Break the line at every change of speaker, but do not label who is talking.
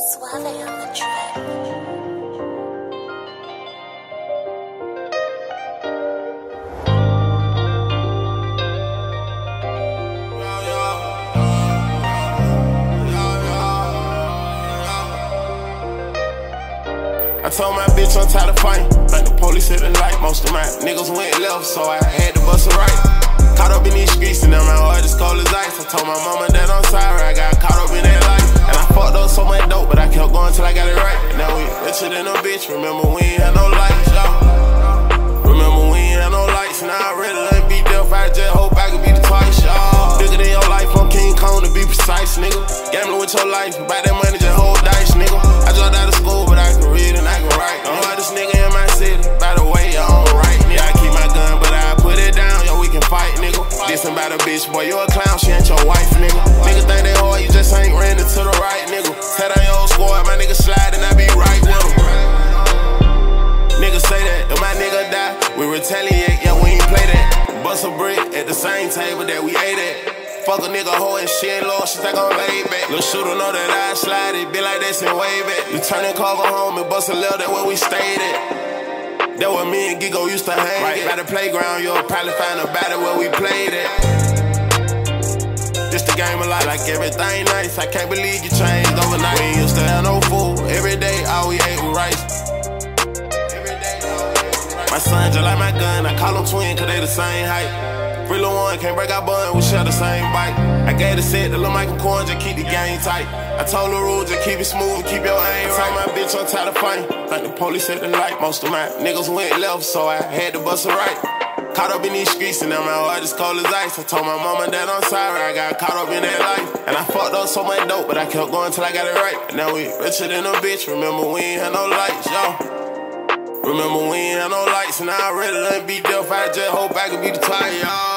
Suave on the track.
I told my bitch I'm tired of fighting. Like the police hit the light. Most of my niggas went left, so I had to bust a right. Caught up in these streets and now my heart is cold as ice. I told my mama that I'm sorry, I got caught up in that life. And I fucked up so much dope, but I kept going till I got it right. And now we richer than a bitch. Remember we ain't had no lights, y'all. Remember we ain't had no lights. And I really let be deaf. I just hope I could be the twice, y'all. Bigger than your life, I'm King Kong to be precise, nigga. Gambling with your life, buy that money, just hold dice, nigga. I dropped out of school, but I can read and I can write. I'm hardest nigga in my city. By the way, I don't write, nigga. I keep my gun, but I put it down. Yo, we can fight, nigga. Dissing about a bitch, boy, you a clown, she ain't your wife, nigga. Nigga think they hard, you just ain't ran into the right, nigga. Tell on your old squad, my nigga slide and I be right with him. Niggas say that, if my nigga die, we retaliate, yeah, we ain't play that. Bust a brick at the same table that we ate at. Fuck a nigga hoe and shit, Lord, she think I'm laid back. Lil' shooter know that I slide it, be like this and way back. You turn and call, go home and bust a lil', that where we stayed at. That where me and Gigo used to hang right by the playground, you'll probably find a battle where we played at. This the game of life, like everything nice. I can't believe you changed overnight. We ain't used to have no food, every day all we ate was rice. My son just like my gun, I call them twin cause they the same height. Free Lil' One, can't break our bun, we share the same bite. I gave the set to Lil' Michael Corn, just keep the game tight. I told the rules, just keep it smooth, keep your aim right. I told my bitch I'm tired of fighting. Like the police hit the light. Most of my niggas went left, so I had to bust a right. Caught up in these streets and now my heart is cold as ice. I told my mama that I'm sorry, I got caught up in that life. And I fucked up so much dope, but I kept going till I got it right. And now we richer than a bitch, remember we ain't had no lights, y'all. Remember we ain't had no lights, and I really let be deaf. I just hope I could be the tire, y'all.